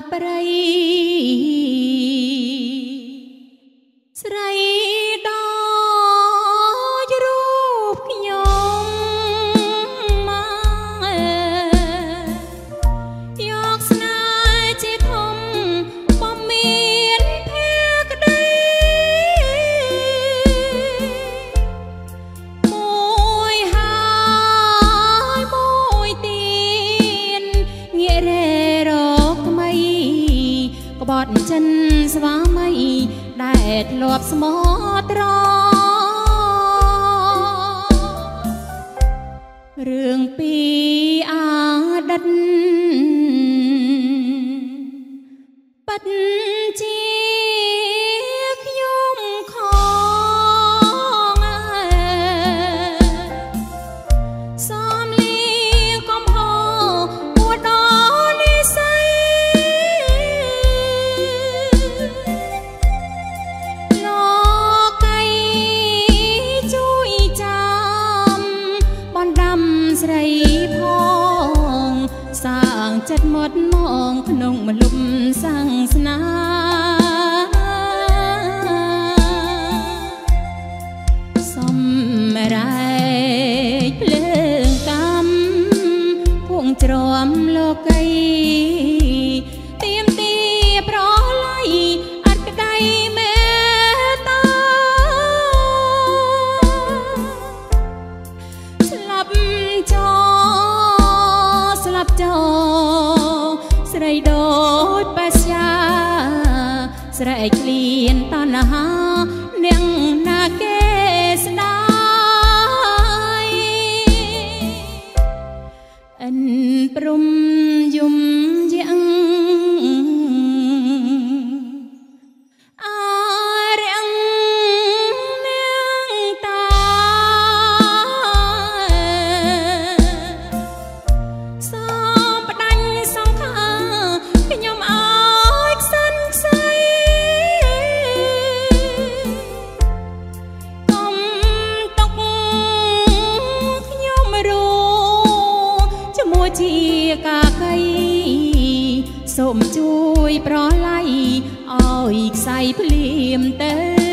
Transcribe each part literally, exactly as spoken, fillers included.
ប្រៃស្រីដល់រូបខ្ញុំមកយកស្នេហ៍ជាធំបំមានភក្តីមួយហើយមួយទៀតងាករេរកថ្មីក្បត់ចិនស្វាមីដែលធ្លាប់ស្មោះត្រង់រឿងពីអតីតពិតជាខ្ញុំខងសំលៀងកំហុសពួតដល់និស្ស័យលោកីជួយចាំបណ្ដាំស្រីផងសាងចិត្តមុតមងក្នុងមលុបសាំងស្នាសម្រែកភ្លើងកម្មភួងច្រំលោកីទៀមទាប្រឡ័យអត់ក្តីមេត្តាស្លាប់ចោស្លាប់ចោស្រីដូចបស្យាស្រែកឃ្លានតណ្ហានាងណាគេស្ដាយអិនព្រំយំយ៉ាងអារាំងនាងតាសំផ្ដាញ់សង្ខាខ្ញុំអើយខ្សិនខ្សៃកុំទុកខ្ញុំរួមជាមួយជាកាកៃសូមជួយប្រឡ័យឲ្យខ្សែភ្លាមទៅ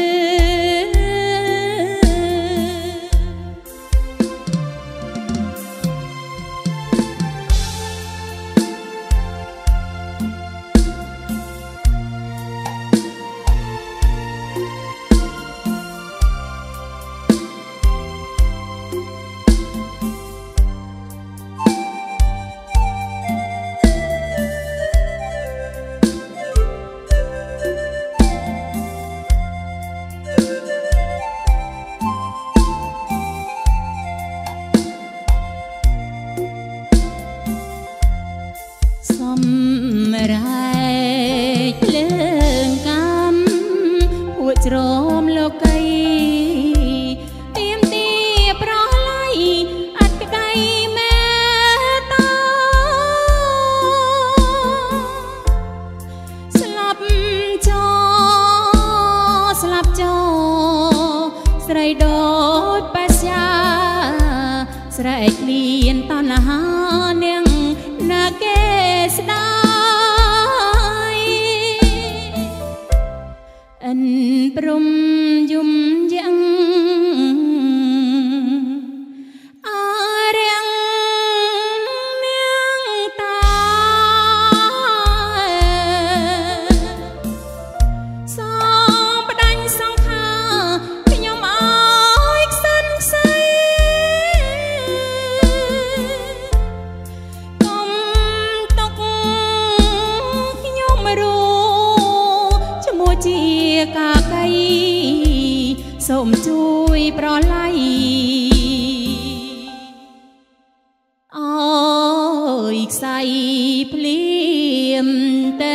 សម្រែកភ្លើងកម្មភួចច្រំលោកីទៀមទាប្រឡ័យអត់ក្តីមេត្តាស្លាប់ចោស្លាប់ចោស្រីដូចបស្យាស្រែកឃ្លានតណ្ហានាងណាគេស្ដាយអិនព្រំយំយ៉ាងអារាំងនាងតាសំផ្ដាញ់សង្ខាខ្ញុំអើយខ្សិនខ្សៃកុំទុកខ្ញុំរួមជាមួយជាកាកៃសូមជួយប្រឡ័យឲ្យខ្សែភ្លាមទៅ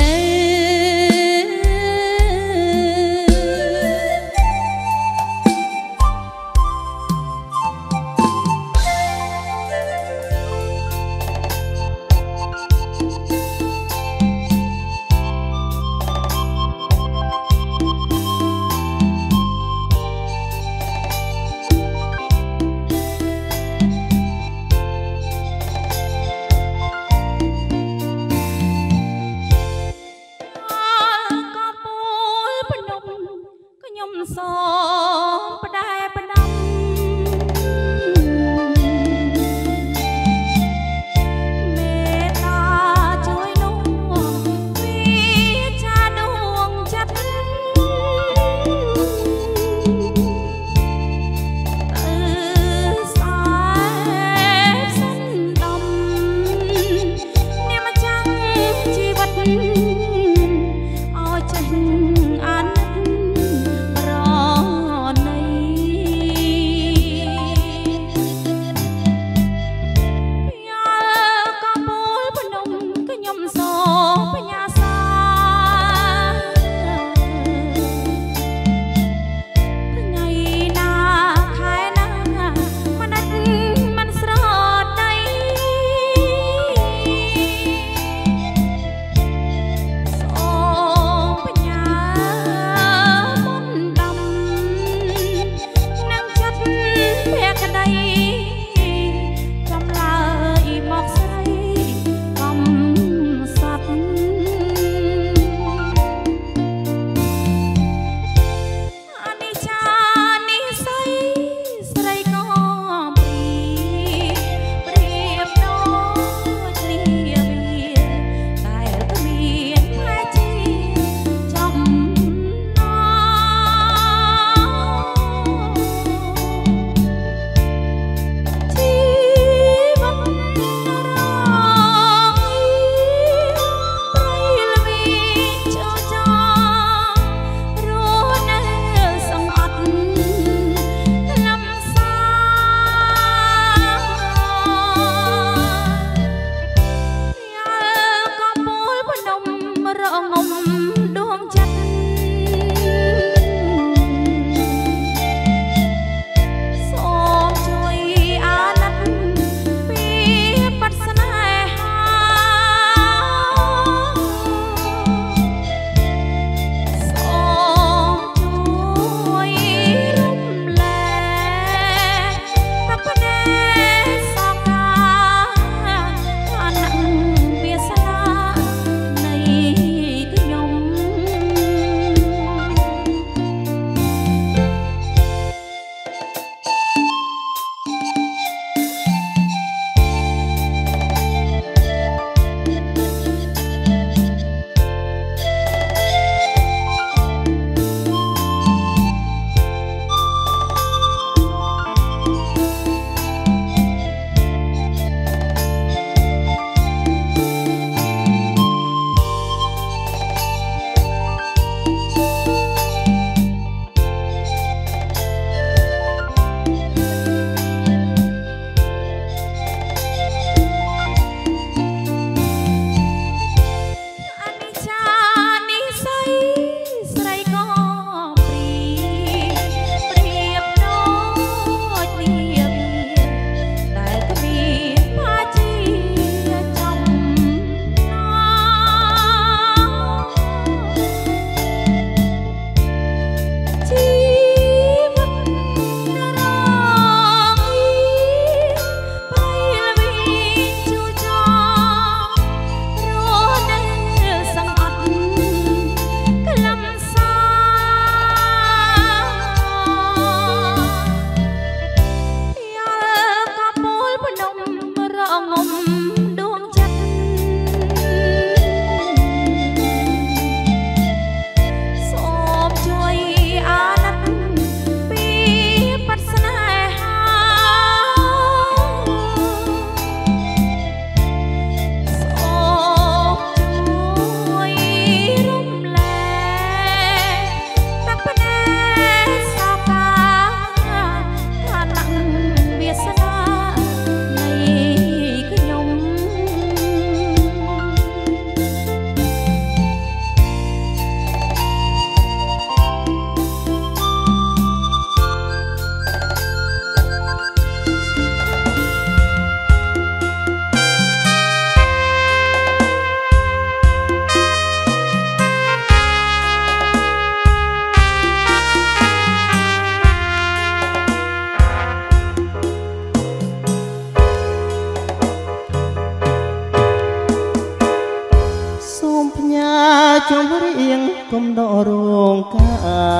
គុំដករងកា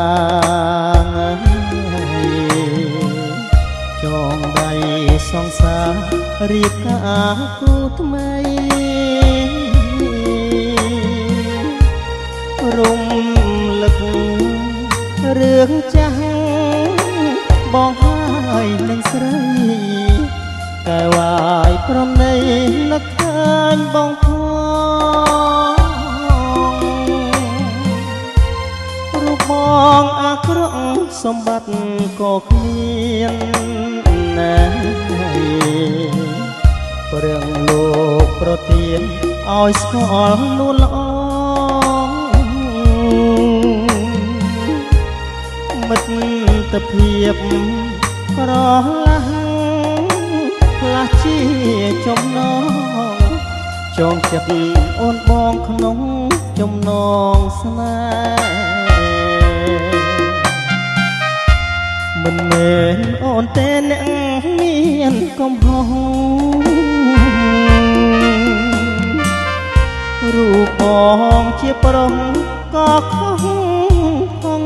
ចងដៃសងសារៀបការគូថ្មីរំលឹករឿងចាស់បងហើយនឹងស្រីកែវាយព្រមនៃនឹកឃើញបងផងរូបបងអាក្រក់សម្បត្តិក៏គ្មានណាព្រឿងលោកប្រទានឲ្យស្គាល់នួនល្អមិត្តភាពក្រឡាស់ផ្លាស់ជាចំណងចងចិត្តអូនបងក្នុងចំណងស្នេហ៍មិនមែនអូនទេអ្នកមានកំហុសរូបបងជាប្រុសក៏ខុសផង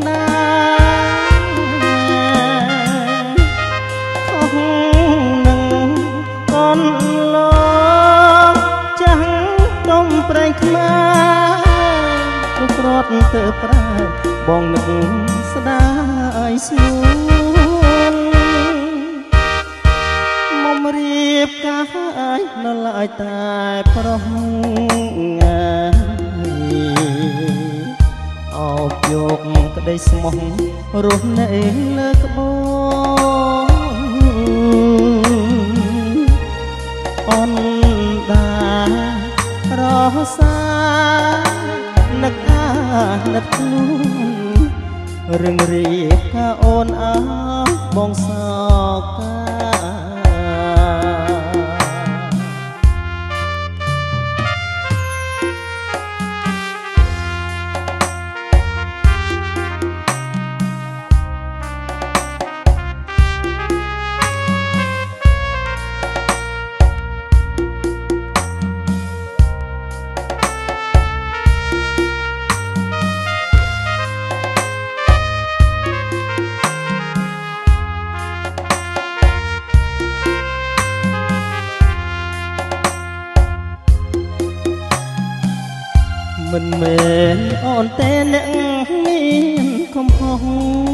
ដែរខុសនឹងកូនលោកចាស់ទុំប្រែងខ្មែរគ្រប់រត់ទៅប្រែបងនឹកស្ដាយស្នួនមុំរៀបកាយនៅឡើយតែប្រុសអោបយកក្តីស្មោះរស់នៅលើក្បូនអូនដែររសានឹកអាណិតខ្លួនរឿងរៀបការអូនអើបងសោកាមិនមែនអូនទេអ្នកមានកំហុស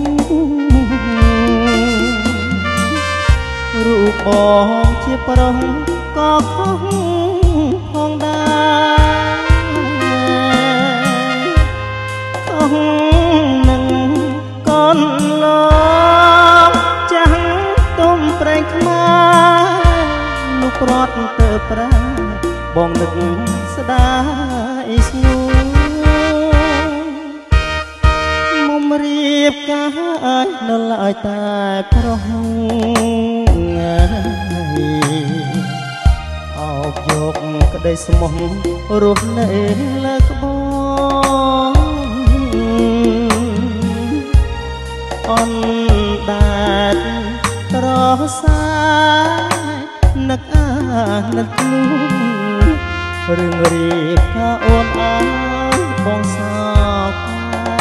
រូបបងជាប្រុសក៏ខុសផងដែរខុសនឹងកូនលោកចាស់ទុំប្រែងខ្មែរលោកប្រត់ទៅប្រាបងនឹកស្ដាយស្នួនមុំរៀបការនៅឡើយតែប្រុសអោបយកក្តីស្មោះរស់នៅលើក្បូនអូនដែលត្រសានឹកអាណិតខ្លួនរឿងរៀបការអូនអើបងសោកា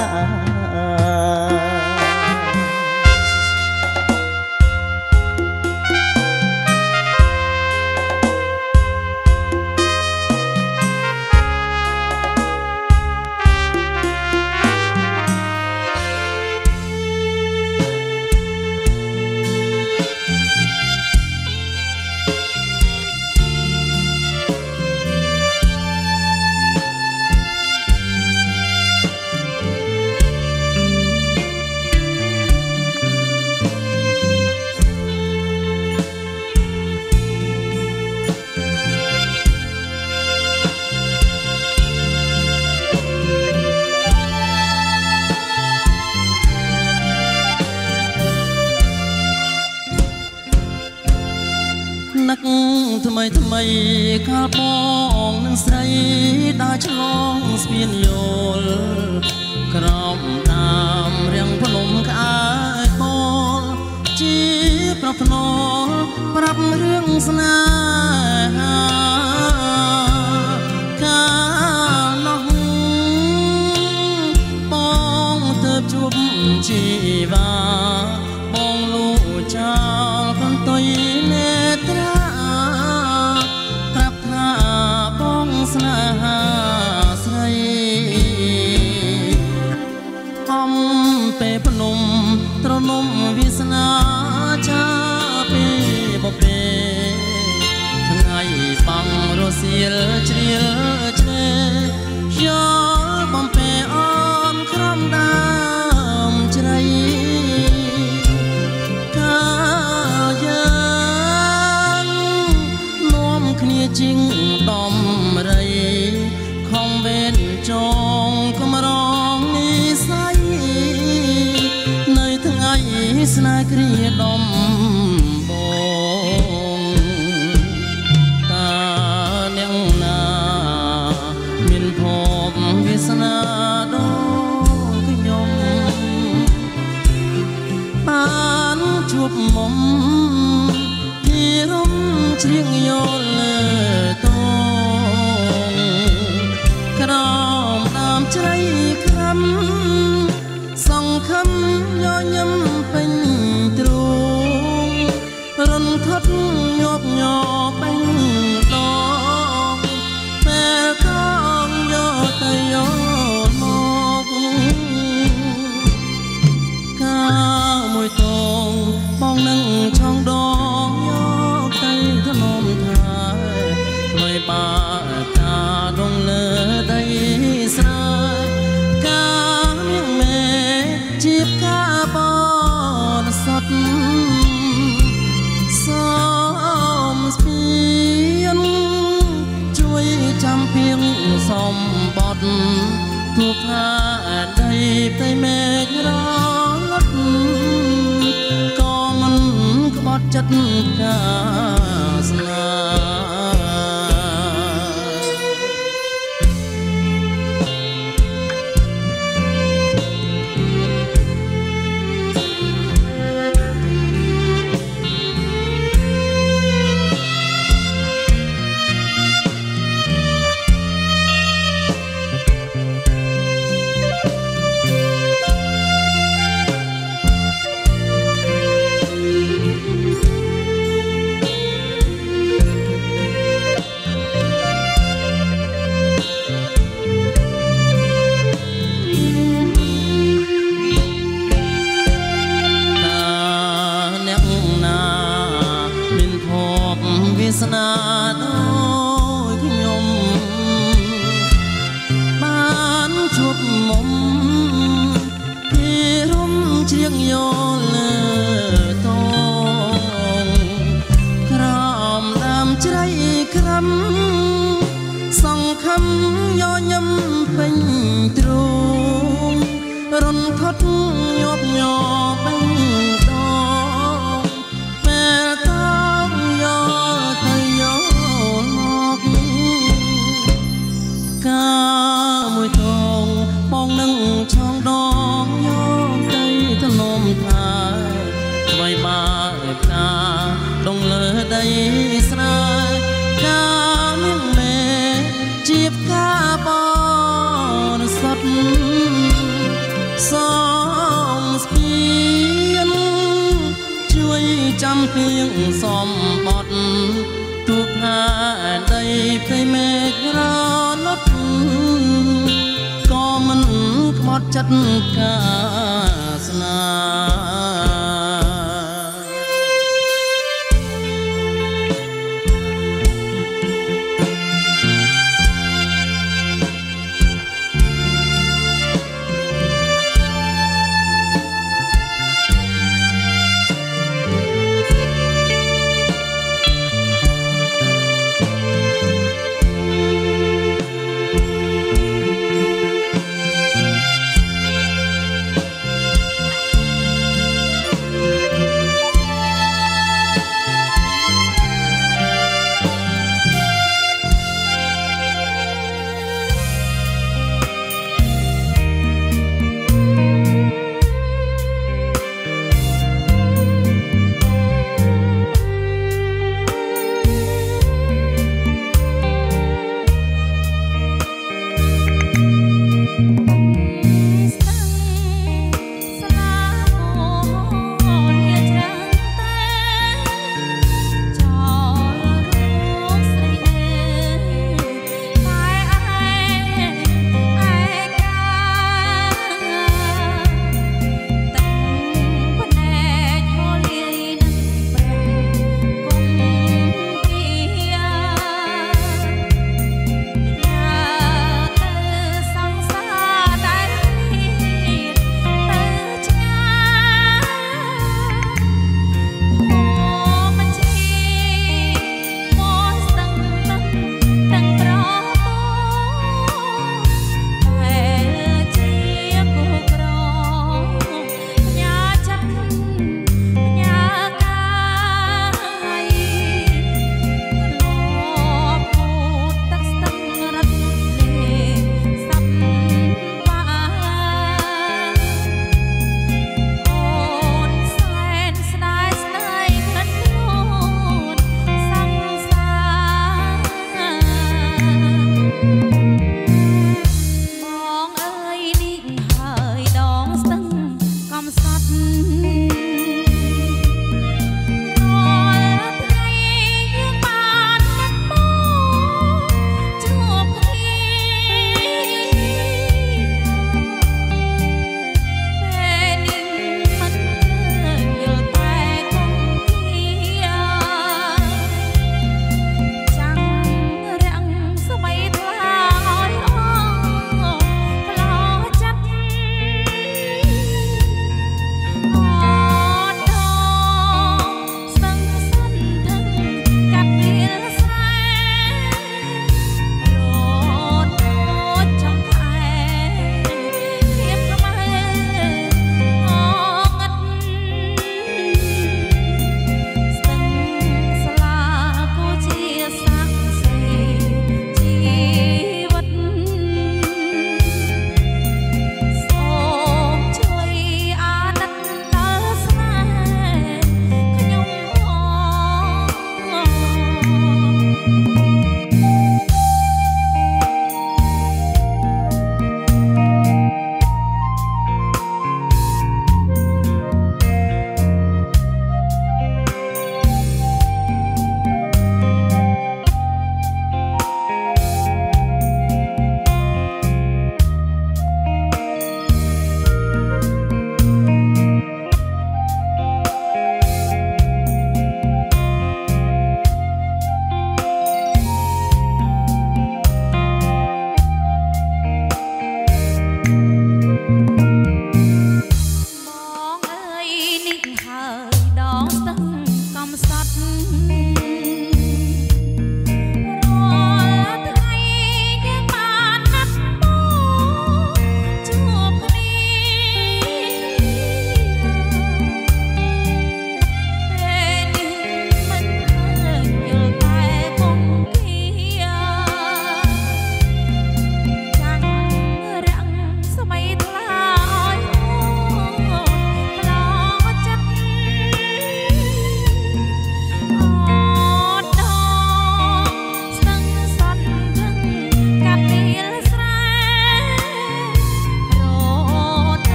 នឹកថ្មីថ្មីកាលបងនឹងស្រីដើរឆ្លងស្ពានយល់ក្រោមតាមរាំងភ្នំក្អែកបលជាប្រភ្នល់ប្រាប់រឿងស្នេហាកាលនោះជីវ៉ាបងលូចោលកន្ទុយនេត្រាប្រាប់ថាបងស្នេហាស្រីអំពេភ្នំត្រនំវាសនាចាពីបបេថ្ងៃបាំងរសៀលជ្រៀលជ្រេយកបំពេអូនក្រំដើមជ្រៃកាលយើងនាំគ្នាជីងដំរីខំវេនចងកំរងនិស័យនៅថ្ងៃស្នេហ៍គ្រាដំបងតាអ្នកណាមានភពវាសនាដូចខ្ញុំបានជួបមុំពីរំជ្រៀងយល់លើតងក្រោមដើមជ្រៃក្រាំសង្ឃឹមញញឹមពេញទ្រូងរន្ធត់ញាប់ញ័រពេញដងពេលកងយកទៅយកមកកាលមួយតងបងនឹងឆងដងយកទៅថ្នមថាថ្មីបាកាដងលើដីស្រែកានាងមេជាបកាបនសតសំស្ពានជួយចាំពីងសំបត់ទូផាដីផ្ទៃមេឃរលត់ក៏មិនក្បត់ចិត្តការស្នេស្នាដូចខ្ញុំបានជួបមុំពីរំជ្រៀងយល់លើតងក្រោមដើមជ្រៃក្រាំសង្ឃឹមញញឹមពេញទ្រូងរន្ធត់ញាប់ញ័រពេញដងពេលតងយកកាមួយតងបងនឹងឆងដងយកទៅថ្នមថាថ្មីបាផ្កាដងលើដីស្រែកានាងមេជាបកាបនសតសំស្ពានជួយចាំពីងសំបត់ទូផាដីផ្ទៃមេឃរលត់ក៏មិនខ្មត់ចិត្តការស្នេហ៍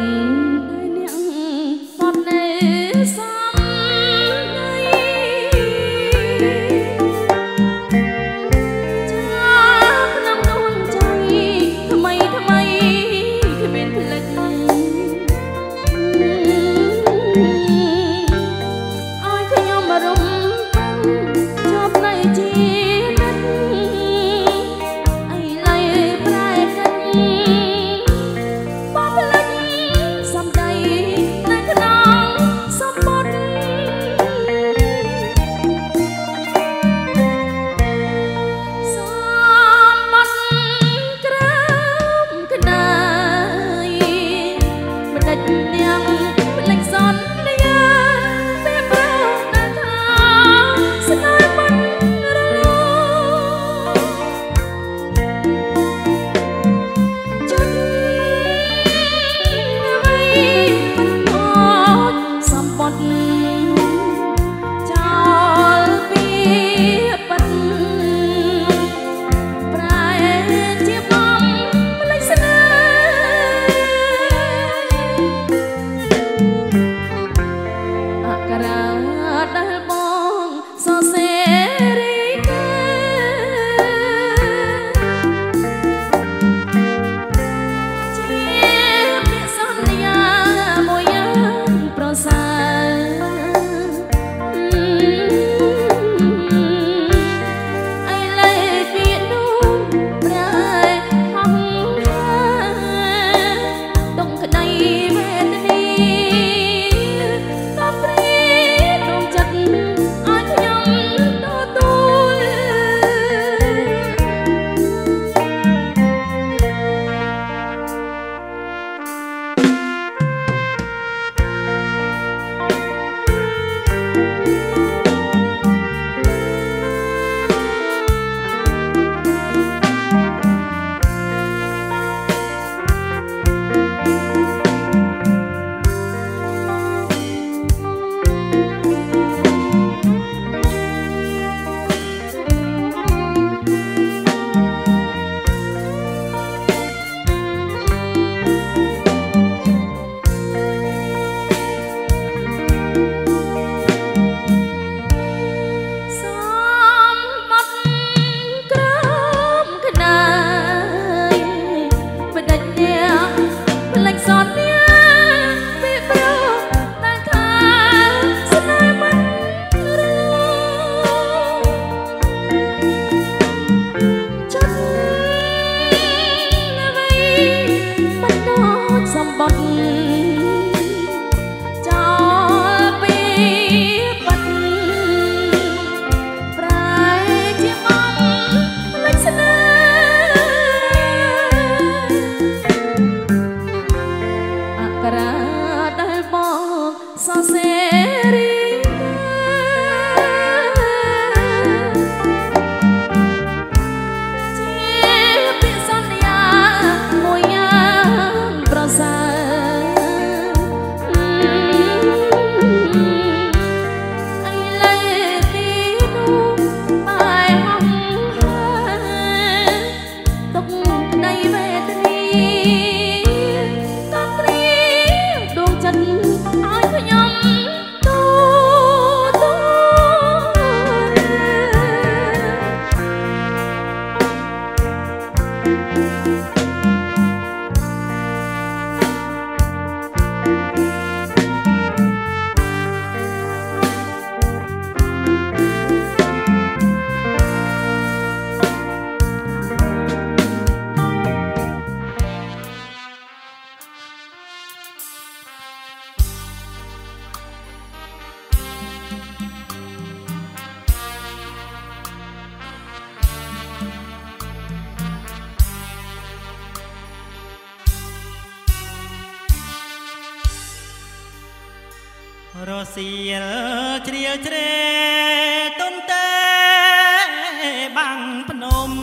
រសៀលជ្រាលជ្រែទុនតេបាំងភ្នំ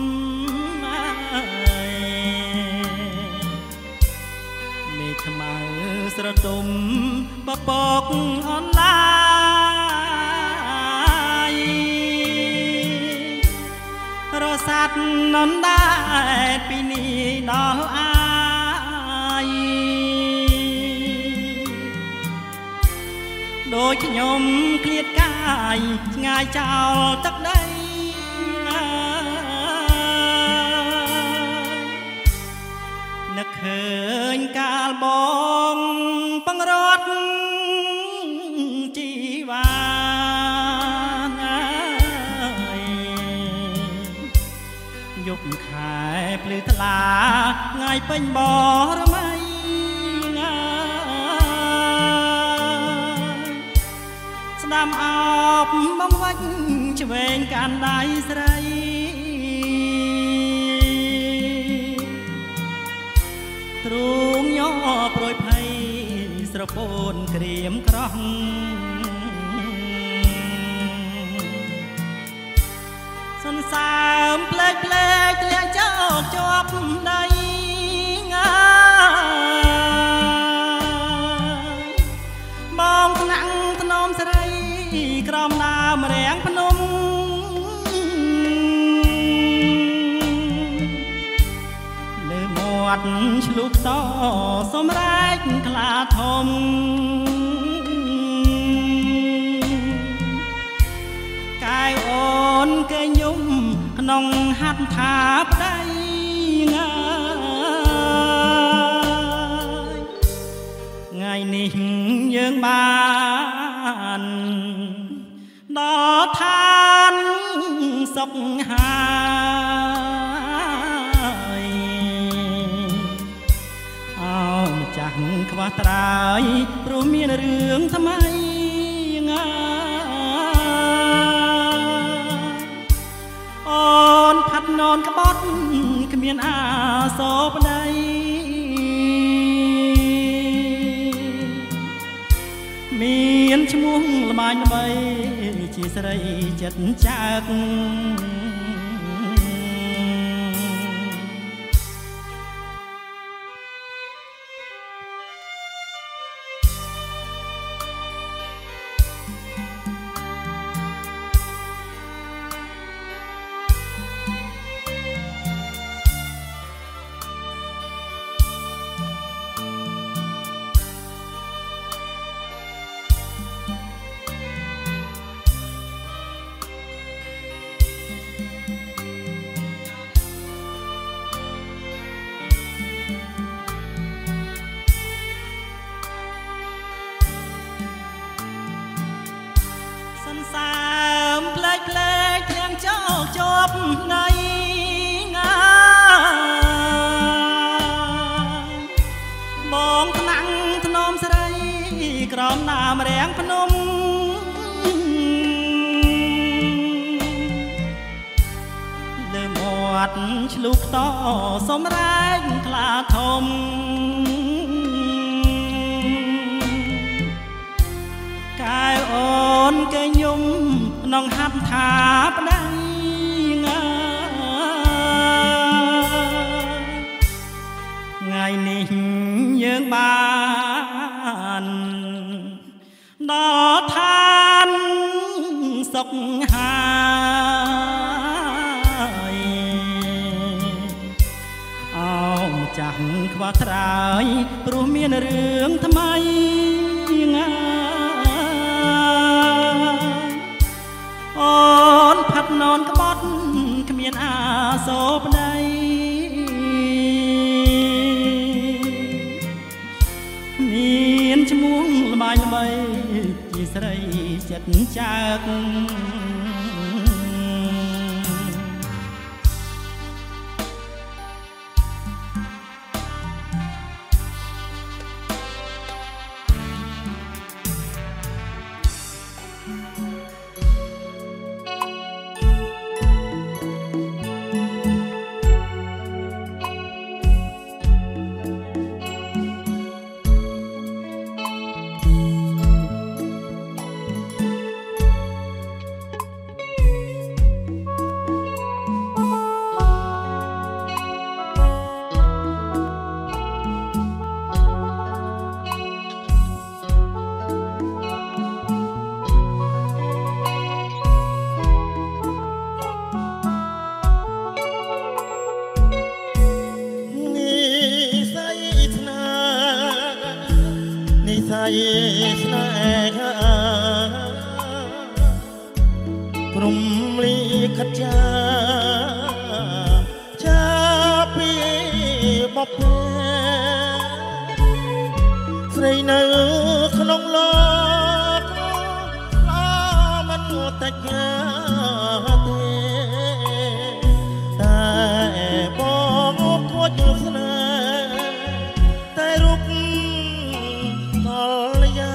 មេឃខ្មៅស្រទុំបបកអនឡាយរសាត់នំដែរពីនេះដល់អាយដូចខ្ញុំឃ្លាតកាយឆ្ងាយចោលទឹកដីនឹកឃើញកាលបងបង្រត់ជីវ៉ាយប់ខែភ្លឺថ្លាថ្ងៃពេញបរមៃស្ដាំអោបមកវាច់ឆ្វេងកាន់ដៃស្រីទ្រូងញ័រប្រួយភ័យស្រពោនក្រៀមក្រោះសន្សើមផ្លែកផ្លែកធ្លាក់ចោកជាប់ដៃងាបងថ្នាក់ថ្នមស្រីក្រំដើមរាំងភ្នំលើមាត់ឆ្លុះតសម្រែកខ្លាធំកាយអូនគេយំក្នុងហាត់ថាប្តីងាយថ្ងៃនេះយើងបានដល់ឋានសុខហើយអោម្ចាស់ខ្វះត្រើយព្រោះមានរឿងថ្មីងាអូនផាត់ននក្បត់គ្មានអាសោប្តីមានឈ្មោះល្បាញល្បីជាស្រីចិត្តចាក់សើមផ្លែកផ្លែកធ្លាំងចោកជាប់ដៃងាបងថ្នាក់ថ្នមស្រីក្រំដើមរាំងភ្នំលើមាត់ឆ្លុះតសម្រែកខ្លាធំកាយអូនគេយំក្នុងហាត់ថាប្តីងាថ្ងៃនេះយើងបានដល់ឋានសុខហើយអោម្ចាស់ខ្វះត្រើយព្រោះមានរឿងថ្មីងាអូនផាត់ននក្បត់គ្មានអាសោប្តីមានឈ្មោះល្បាញល្បីជាស្រីចិត្តចាក់និស័យស្នេហាព្រំលីខិតចាចាពីបបស្រីនៅក្នុងលោកឡាមិនតែចាទេតែបងគួចស្នេហ៍តែរូបកលយា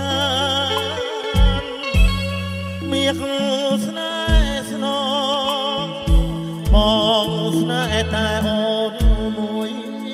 មានស្នេហ៍ស្នងបងស្នេហ៍តែអូនមួយ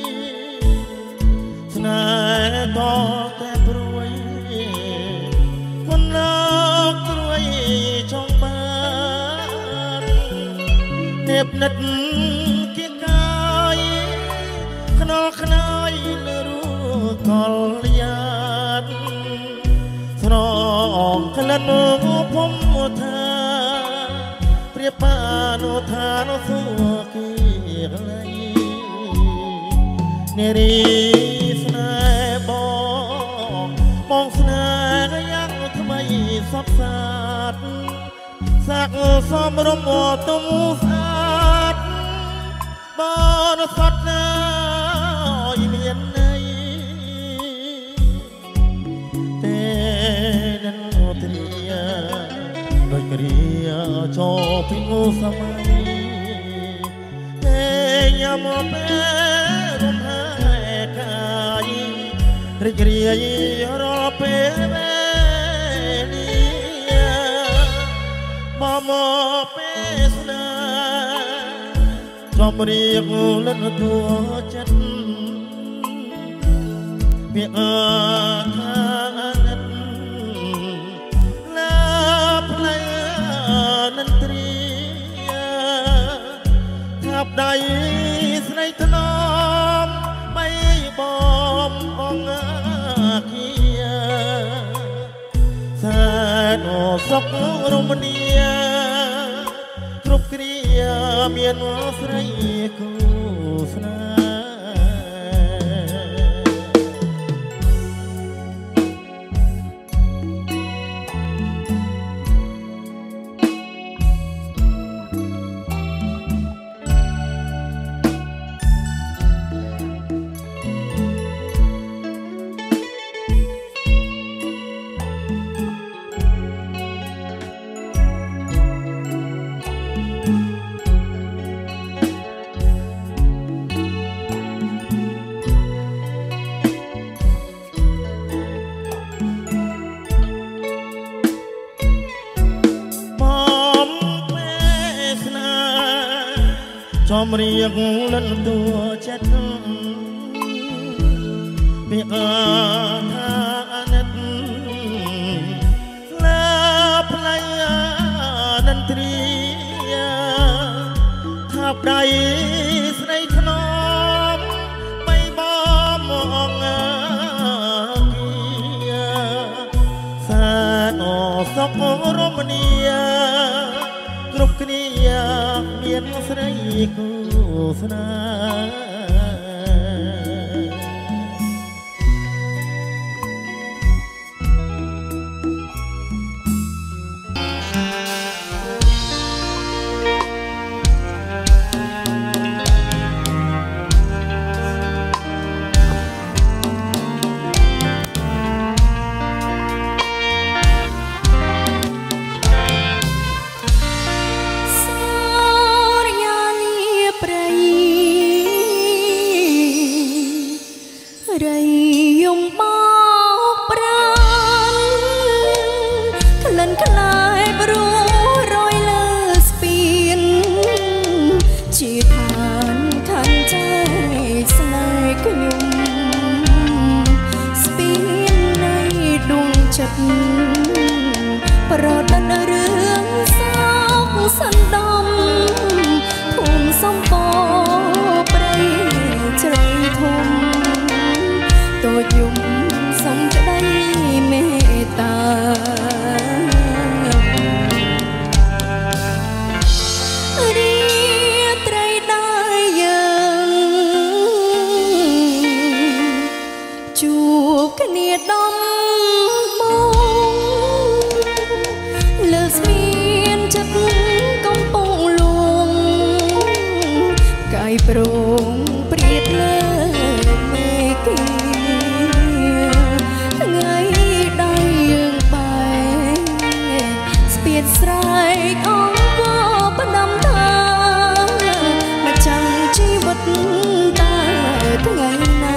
ស្នេហ៍តតែព្រួយคนรักรวยจงบานเน็บนิดเกี่ยกายขนอขนายในรูกอลยานสนองขลันพมทาเปรียบปานุทานุสุกีเลยเนรีสนายบอกมองสนายยังทำไมสับสาดสักสมรมตุมสาดบอนสัตนาอีเมียนในเตนันโตรียโดยกรียจอพิงูสมัยเตยามเปรุมหากายริกรียรอเปเวนีมามเปสนาจอมเรียกเล่นตัวจัดเบียอาทานันลาพลายนันตรีทับใดสไนถนอมไม่บอมองอาเคียแสนอสกรมเนียกรุบกรียเมียนวาสไรกูสนาจอมเรียกเล่นตัวจัดเบียอาทานัดลาพลายนันตรีทับใดสไนถนอมไม่บอมองอาเกียแสนอสกรมเนียกรุบกรียเมียนสไนกูสนาประดันเรื่องสาวสันดำทุ่มสมปอไปใจทมตัวยุ่มสมจะได้เมตตาเรียไตรได้ยังจูบกันเนียดដំបងលើស្មានចិត្តកំពុងលួងកាយប្រងព្រៀតលើមេគីថ្ងៃដៃយើងបែកស្ពានស្រែកអង្គផ្ដាំថាមកចាំងជីវិតតើថ្ងៃណា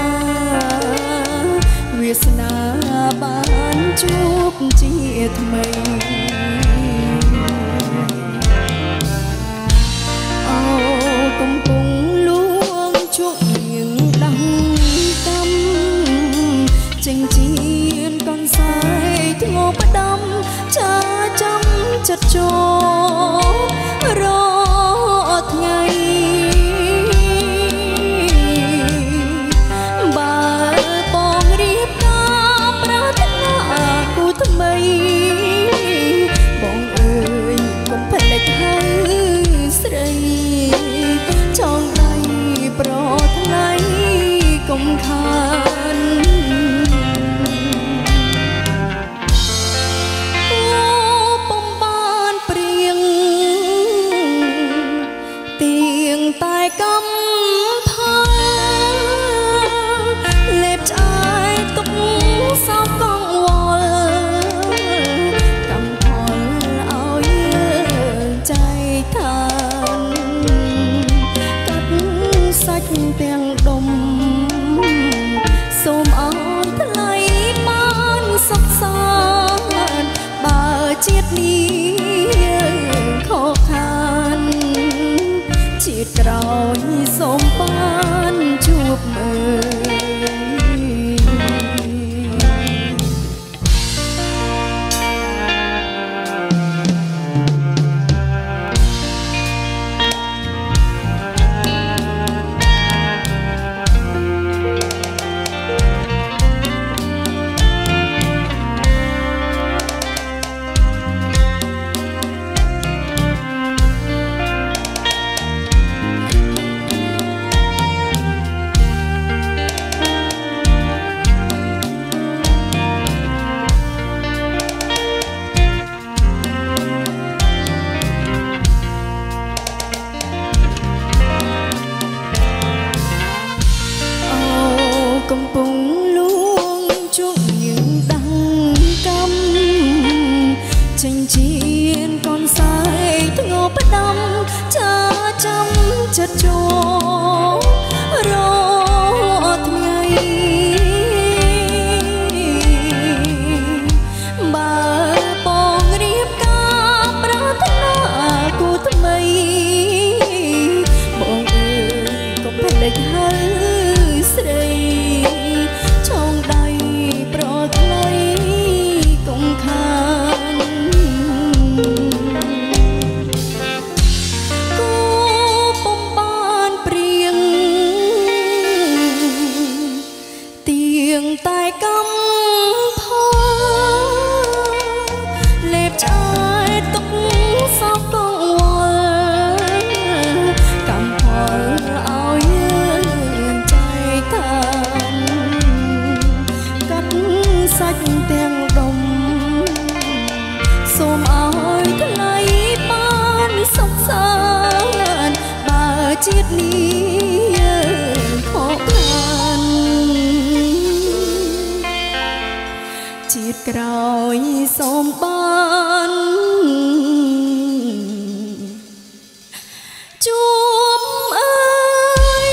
វាសនាបានជួបជាថ្មីអូកំពុងលួងជក់ៀងដាំកំចេញជៀនកនសាយធ្ងោផ្ដាំចាចាំចិត្តជោរថ្ងៃបើបងរៀបការប្រាថ្នាគូថ្មីបងអើយកុំភ្លេចហើយស្រីចងដៃប្រថ្លៃកុំខានតែកំផលេបឆ្អើយទុកសោកកងវល់កំផលឲ្យយើងចៃឋានកាត់សាច់ទាំងដុំសូមអោយថ្លៃបានសុខសាន្តបើជាតិនេះយើងខកខានជាតិក្រោយសូមបានជួបមើកំពុងលួងជក់យើងដាំកំចេញជៀនកនសាយធ្ងោផ្ដាំចាចាំចិត្តជោរថ្ងៃបើបងរៀបការប្រាថ្នាគូថ្មីបងអើយកុំភ្លេចហើយស្រីចងដៃប្រថ្លៃកុំខានគូពុំបានព្រៀងទៀងតែកំផលលេបឆ្អើយទុកសោកកងវល់កំផលឲ្យយើងចៃឋានកាត់សាច់ទាំងដុំសូមឲ្យថ្លៃបានសុខសាន្តបើជាតិនេះយើងខកខានជាតិក្រោយសូមបានជួបអើយ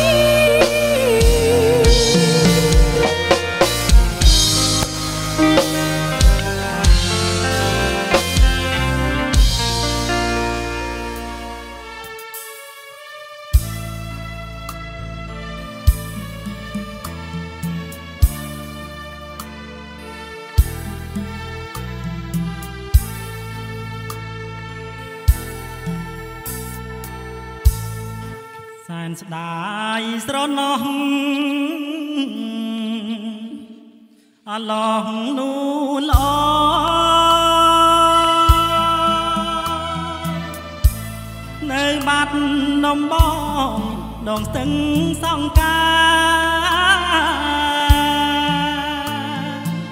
សែនស្ដាយស្រណោះអឡោះនោះល្អនៅបាត់នំបងដងស្ទឹងសង្ការ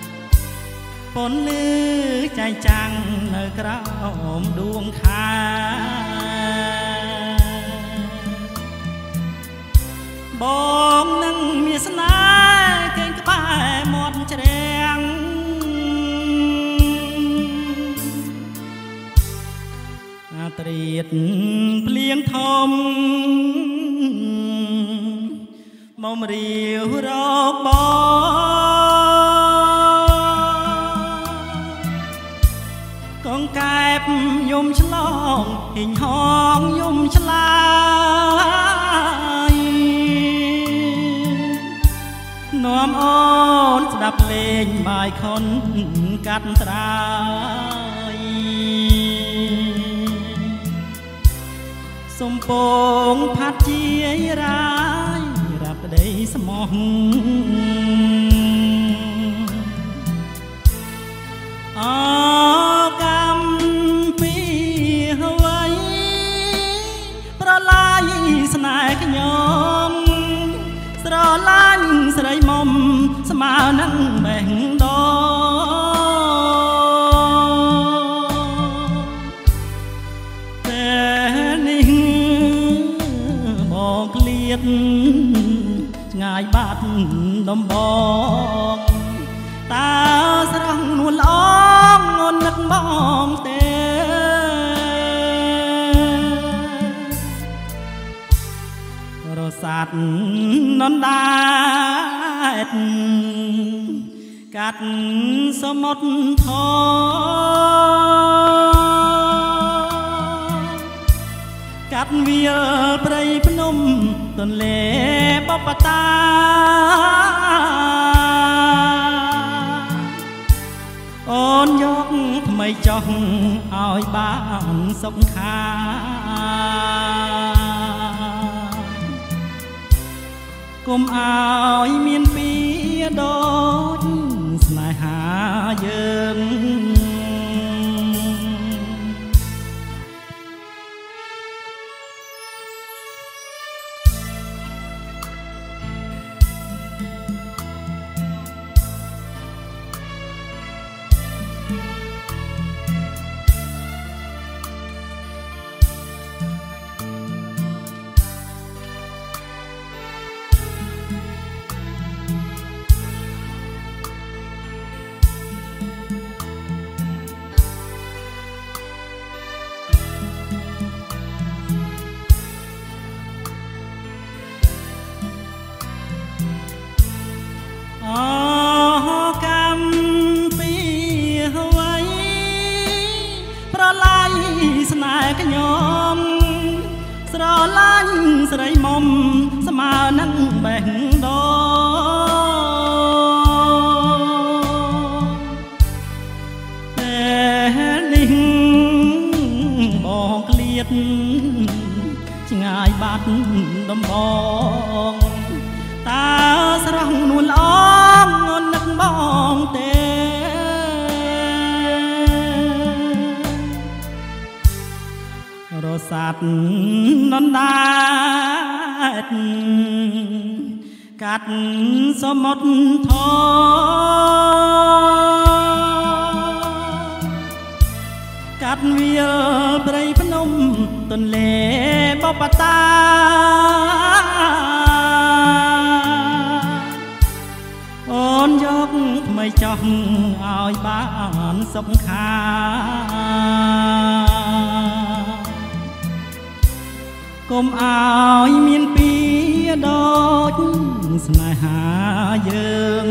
ពនលឺចែងចាំងនៅក្រោមដួងខាបងនឹងមានស្នេហ៍កេងក្បែរមាត់ជ្រាំងអាត្រៀតភ្លៀងធំមករាវរកបងកងកែបយំឆ្លងហិញហងយំឆ្លាយនាំអូនស្ដាប់លេងបាយខុនកាត់ត្រាយសំពងផាត់ជារាយរាប់ប្តីស្មោះអកម្មពីអ្វីប្រឡាយស្នេហ៍ខ្ញុំស្រឡាញ់ស្រីមុំស្មើនឹងបេះដូងតែនេះបងឃ្លាតឆ្ងាយបាត់ដំបងតើស្រស់នួនល្អងននឹកបងទេរសាត់ននដែរកាត់សមុទ្រថកាត់វាលព្រៃភ្នំទន្លេបបតាអូនយកថ្មីចោះឲ្យបានសុខខាកុំឲ្យមានពីដូចស្នេហាយើងខ្ញុំស្រឡាញ់ស្រីមុំស្មើនឹងបេះដូងតែនេះបងឃ្លាតឆ្ងាយបាត់ដំបងតើស្រស់នួនល្អងននឹកបងទេរសាត់ននដែរកាត់សមុទ្រថកាត់វាលព្រៃភ្នំទន្លេបបតាអូនយកថ្មីចោះឲ្យបានសុខខាកុំឲ្យមានពីដូចស្នេហាយើង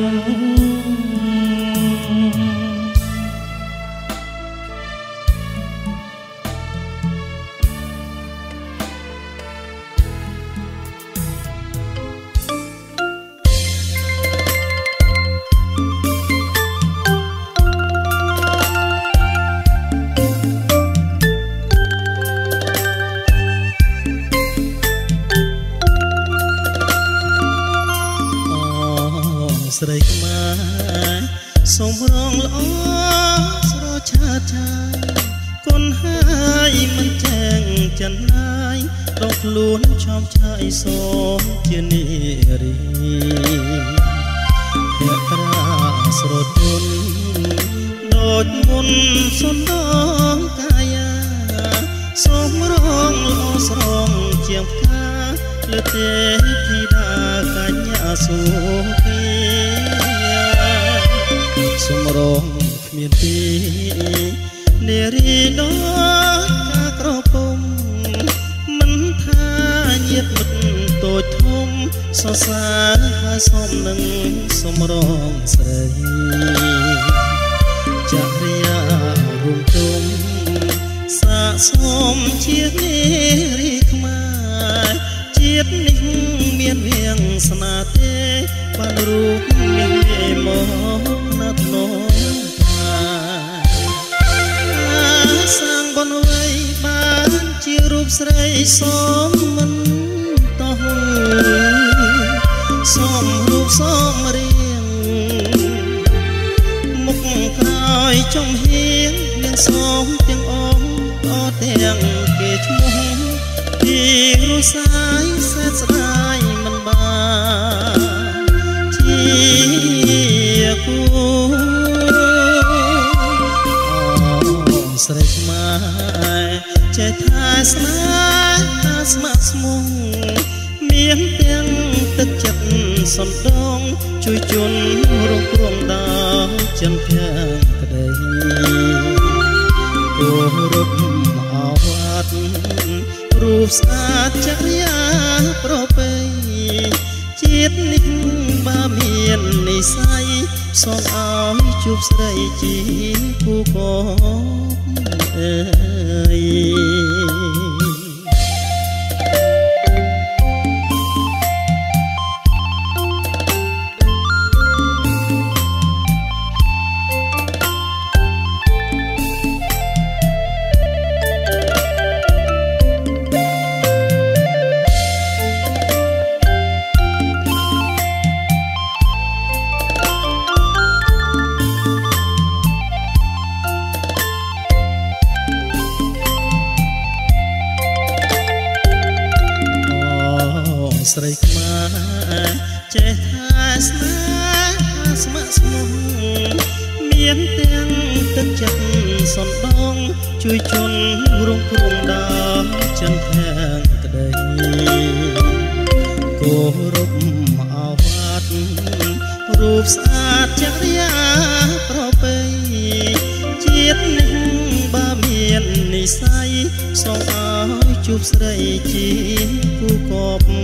ស្រីខ្មែរសូមរងល្អស្រឆាឆាគុណហើយមិនចាងចិនណាយដកខ្លួនឆោមឆាយសូមជានារីភក្ត្រាស្រទន់ចមុនសុនដងកាយាសូមរងល្អស្រងជាងផ្កាលើទេធីតាកញ្ញាសុភាសូមរងគ្មានទីនារីដល់ការក្រពុំមិនថាញាតិមិត្តតូចធំសរសើរហើយសូមនឹងសូមរងស្រីចរិយារួមទុំសាកសូមជានារីខ្មែរជាតិនេះមានវាងស្នាទេបានរូបមានទេមកណាត់នងសាងបនវ័យបានជារូបស្រីសូមមិនតោះសូមរូបសូមរៀងមុខក្រោយចំហៀងមានសូមទាំងអងអត់ទាំងគេឈ្មោះពីរសាយសេចស្ដាយមិនបានជាគូស្រីខ្មែរចេះថាស្នេហាស្ម័គ្រស្មងមានទាំងទឹកចិត្តសន្ទងជួយជន់រងគ្រោះដល់ចិនភាំងក្តីគោរពអវត្តរូបស្អាតចរិយាប្រពៃជាតិនេះបើមាននិស័យសូមឲ្យជួបស្រីជាគូកូនអើយស្រីខ្មែរចេះថាស្នេហាស្ម័គ្រស្មោះមានទាំងទឹកចិត្តសន្ទងជួយជន់រងគ្រោះដល់ចិនភាំងក្តីគោរពអវត្តរូបស្អាតចរិយាប្រពៃជាតិនេះបើមាននិស័យសូមឲ្យជួបស្រីជាគូកប